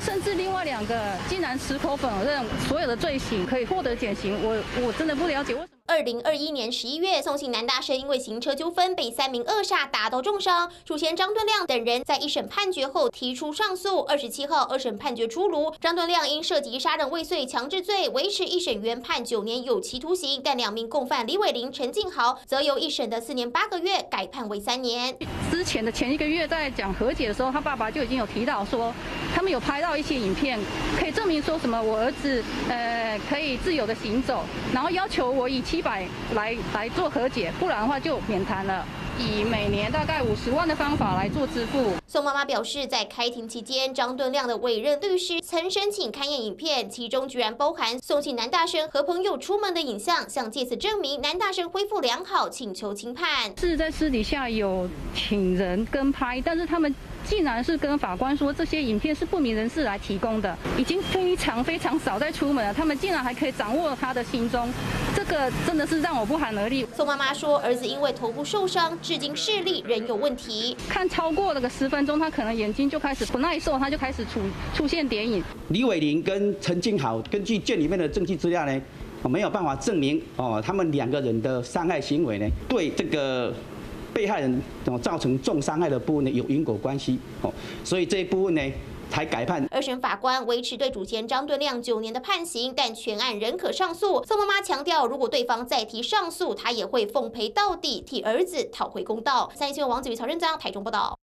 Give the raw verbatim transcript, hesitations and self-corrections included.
甚至另外两个竟然矢口否认所有的罪行可以获得减刑，我我真的不了解为什么。 二零二一年十一月，宋姓男大生因为行车纠纷被三名恶煞打到重伤，主嫌张敦亮等人在一审判决后提出上诉。二十七号，二审判决出炉，张敦亮因涉及杀人未遂强制罪，维持一审原判九年有期徒刑，但两名共犯李伟林、陈静豪则由一审的四年八个月改判为三年。 之前的前一个月在讲和解的时候，他爸爸就已经有提到说，他们有拍到一些影片，可以证明说什么我儿子呃可以自由的行走，然后要求我以七百来来做和解，不然的话就免谈了。以每年大概五十万的方法来做支付。 宋妈妈表示，在开庭期间，张敦亮的委任律师曾申请勘验影片，其中居然包含宋姓男大生和朋友出门的影像，想借此证明男大生恢复良好，请求轻判。 是在私底下有请人跟拍，但是他们竟然是跟法官说这些影片是不明人士来提供的，已经非常非常少再出门了，他们竟然还可以掌握他的行踪，这个真的是让我不寒而栗。 宋妈妈说，儿子因为头部受伤，至今视力仍有问题。 看超过了个十分钟，他可能眼睛就开始不耐受，他就开始出出现点影。 李伟林跟陈静豪根据卷里面的证据资料呢，没有办法证明哦，他们两个人的伤害行为呢，对这个被害人哦造成重伤害的部分呢有因果关系哦，所以这一部分呢才改判。 二审法官维持对主嫌张敦亮九年的判刑，但全案仍可上诉。宋妈妈强调，如果对方再提上诉，她也会奉陪到底，替儿子讨回公道。三立新闻王子瑜、曹任章台中报道。